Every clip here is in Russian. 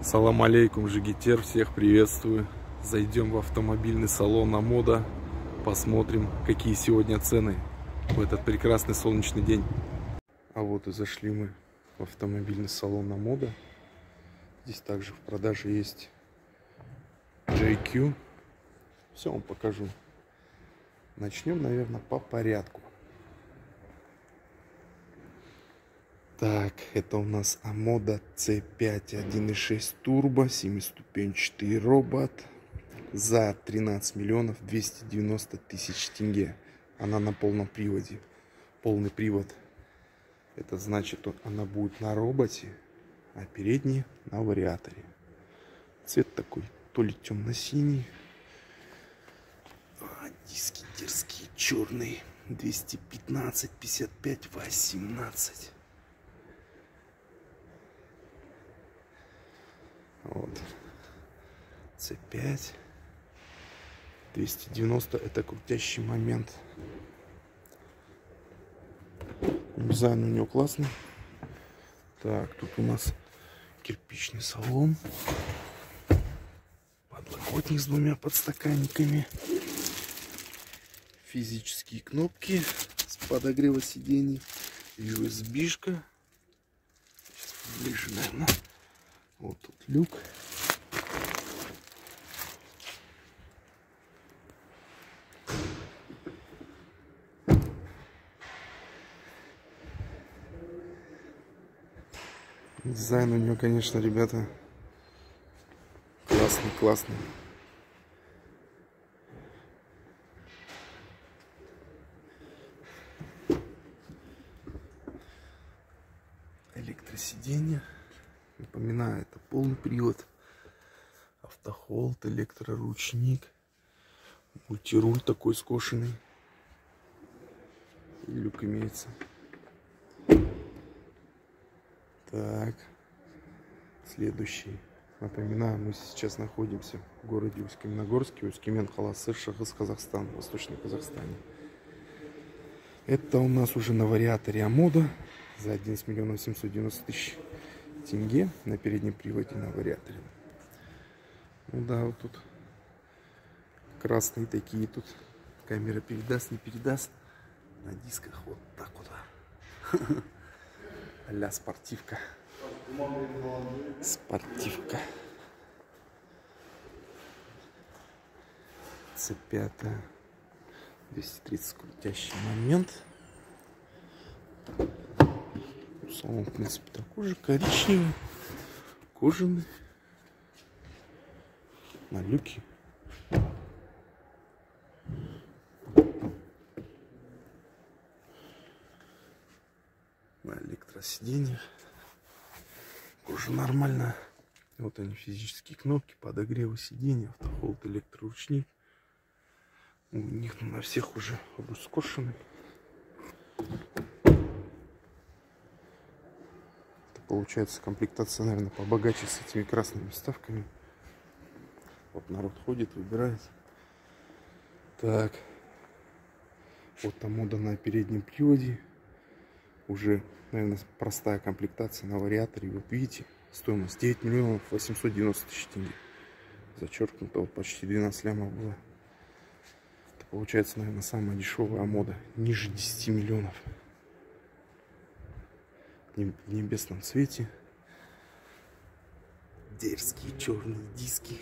Салам алейкум, Жигитер, всех приветствую. Зайдем в автомобильный салон Амода, посмотрим, какие сегодня цены в этот прекрасный солнечный день. А вот и зашли мы в автомобильный салон Амода. Здесь также в продаже есть JQ. Все вам покажу. Начнем, наверное, по порядку. Так, это у нас Амода C5 1.6 турбо, 7-ступенчатый робот за 13 миллионов 290 тысяч тенге. Она на полном приводе. Полный привод. Это значит, она будет на роботе, а передний на вариаторе. Цвет такой, то ли темно-синий. Диски дерзкие, черные. 215, 55, 18. Вот. C5. 290 это крутящий момент. Дизайн у него классный. Так, тут у нас кирпичный салон. Подлокотник с двумя подстаканниками. Физические кнопки с подогрева сидений. USB-шка. Сейчас ближе, наверное. Вот тут люк. Дизайн у него, конечно, ребята, классный. Электросиденье. Напоминаю, это полный привод. Автохолд, электроручник. Мультируль такой скошенный. И люк имеется. Так. Следующий. Напоминаю, мы сейчас находимся в городе Усть-Каменогорске. Усть-Камен-Халасы, Шахыс, Казахстан, Восточный Казахстане. Это у нас уже на вариаторе Амода за 11 миллионов 790 тысяч тенге на переднем приводе на вариаторе. Ну да, вот тут красные такие, тут камера передаст, не передаст. На дисках вот так вот. А-ля спортивка. Спортивка. C5. 230 крутящий момент. Салон, в принципе, такой же, коричневый, кожаный. На люке. На электросиденьях. Кожа нормальная. Вот они, физические кнопки, подогрева сиденья, автохолд, электроручник. У них на всех уже скошенный. Получается комплектация, наверное, побогаче с этими красными вставками. Вот народ ходит, выбирает. Так. Вот Амода на переднем приводе. Уже, наверное, простая комплектация на вариаторе. Вот видите, стоимость 9 миллионов 890 тысяч тенге. Зачеркнуто, вот почти 12 лямов было. Это получается, наверное, самая дешевая Амода. Ниже 10 миллионов. В небесном цвете. Дерзкие черные диски.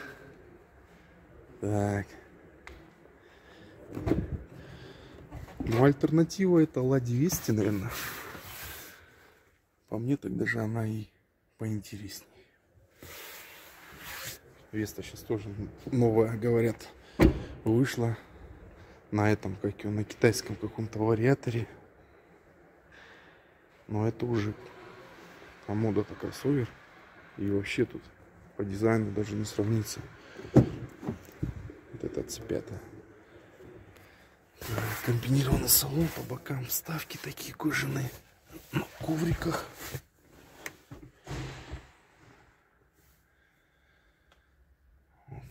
Так. Ну, альтернатива это Ла-200, наверное. По мне, так даже она и поинтереснее. Веста сейчас тоже новая, говорят, вышла. На этом, как и на китайском каком-то вариаторе. Но это уже Амода-то кроссовер. И вообще тут по дизайну даже не сравнится. Вот это C5. Комбинированный салон, по бокам вставки такие кожаные. На ковриках. Вот.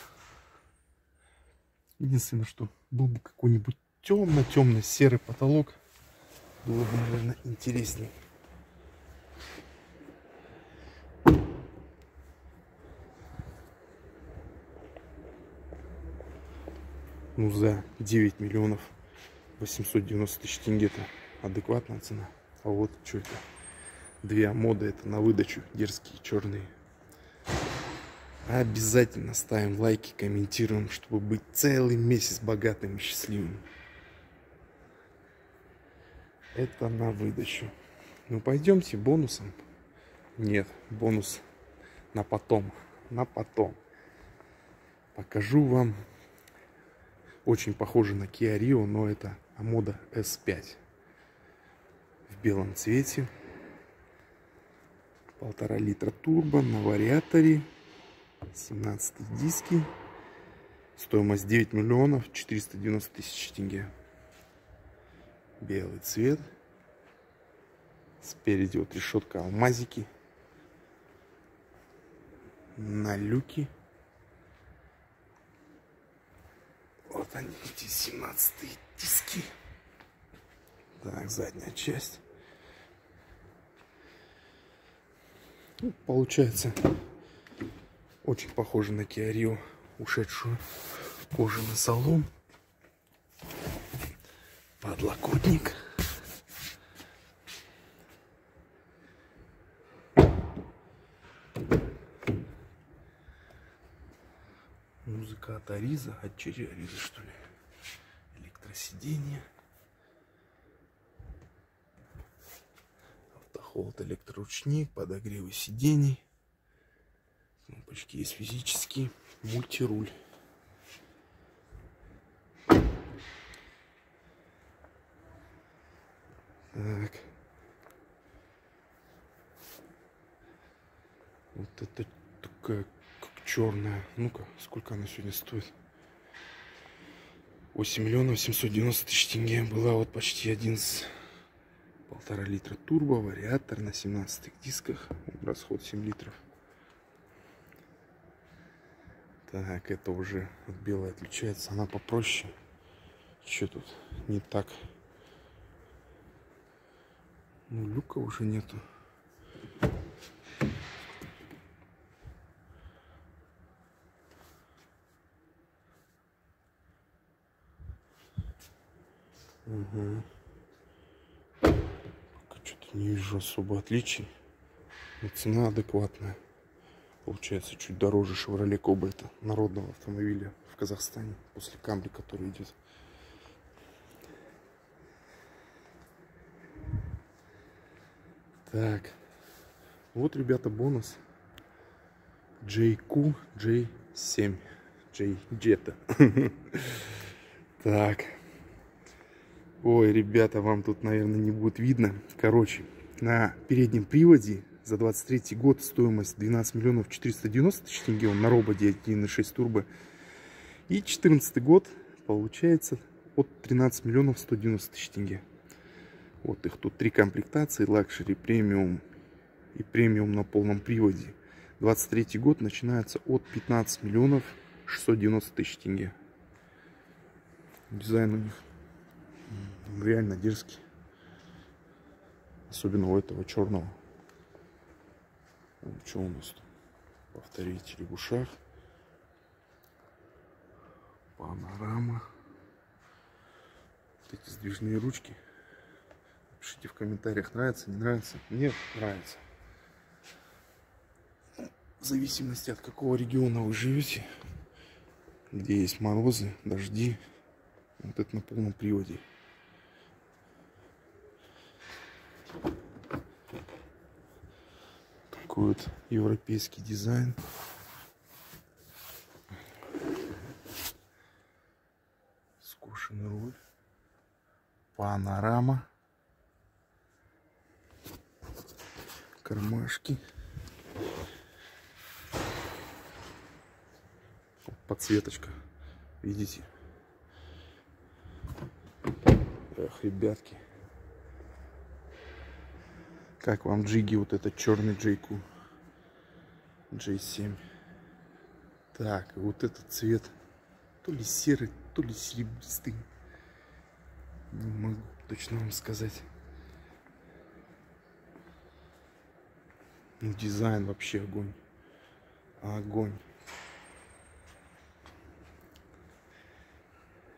Единственное, что был бы какой-нибудь темно-темный серый потолок, было бы, наверное, интереснее. Ну, за 9 миллионов 890 тысяч тенге это адекватная цена. А вот что это? Две Амода, это на выдачу, дерзкие, черные. Обязательно ставим лайки, комментируем, чтобы быть целый месяц богатым и счастливым. Это на выдачу. Ну, пойдемте бонусом. Нет, бонус на потом. На потом. Покажу вам. Очень похоже на Kia Rio, но это Амода S5. В белом цвете. 1,5 литра турбо на вариаторе. 17 диски. Стоимость 9 миллионов 490 тысяч тенге. Белый цвет. Спереди вот решетка алмазики. На люке. Вот они, эти 17 диски. Так, задняя часть. Ну, получается очень похоже на Kia Rio, ушедшую в кожаный салон. Подлокотник. Музыка от Ариза, от Черри Ариза, что ли. Электросиденье. Автохолд, электроручник, подогревы сидений. Кнопочки есть физические. Мультируль. Так. Вот это такая, как черная. Ну-ка, сколько она сегодня стоит? 8 миллионов 790 тысяч тенге. Была вот почти 11. 1,5 литра турбо, вариатор на 17 дисках. Расход 7 литров. Так, это уже от белой отличается. Она попроще. Что тут не так? Ну, люка уже нету. Угу. Пока что-то не вижу особо отличий. Но цена адекватная. Получается чуть дороже Chevrolet Cobalt, народного автомобиля в Казахстане, после Camry, который идет. Так, вот, ребята, бонус JQ J7 J-Jetta. Так, ой, ребята, вам тут, наверное, не будет видно. Короче, на переднем приводе за 23 год стоимость 12 миллионов 490 тысяч тенге. Он на роботе 1.6 турбо. И 14 год получается от 13 миллионов 190 тысяч тенге. Вот их тут 3 комплектации: лакшери, премиум и премиум на полном приводе. 23 год начинается от 15 миллионов 690 тысяч тенге. Дизайн у них реально дерзкий. Особенно у этого черного. Что у нас тут? Повторитель в ушах. Панорама. Вот эти сдвижные ручки. Пишите в комментариях, нравится, не нравится. Мне нравится. В зависимости от какого региона вы живете, где есть морозы, дожди. Вот это на полном приводе. Такой вот европейский дизайн. Скошенный руль. Панорама. Кармашки. Подсветочка. Видите? Эх, ребятки. Как вам джиги, вот этот черный JQ J7? Так, вот этот цвет. То ли серый, то ли серебристый. Не могу точно вам сказать. Ну, дизайн вообще огонь. Огонь.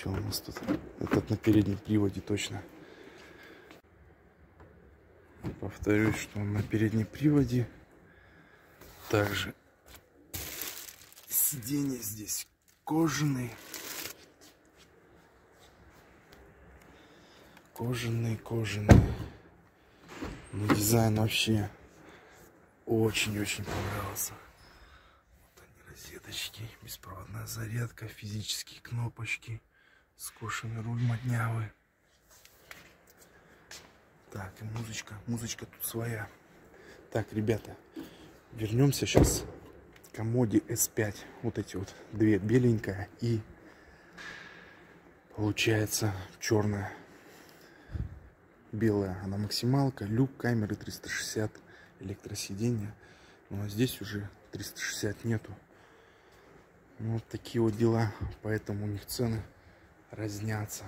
Что у нас тут? Этот на переднем приводе точно. Повторюсь, что он на переднем приводе. Также сиденья здесь кожаные. Кожаные. Но дизайн вообще очень-очень понравился. Вот они, розеточки, беспроводная зарядка, физические кнопочки, скошенный руль моднявый. Так, и музычка тут своя. Так, ребята, вернемся сейчас к Audi S5. Вот эти вот две, беленькая и получается черная. Белая, она максималка, люк, камеры 360, электросиденья. Ну а здесь уже 360 нету. Ну, вот такие вот дела, поэтому у них цены разнятся.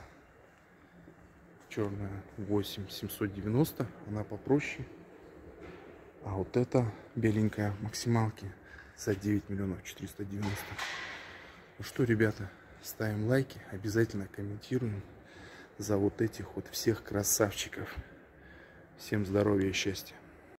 Черная 8790, она попроще. А вот эта беленькая максималки за 9 миллионов 490. Ну что, ребята, ставим лайки, обязательно комментируем за вот этих вот всех красавчиков. Всем здоровья и счастья.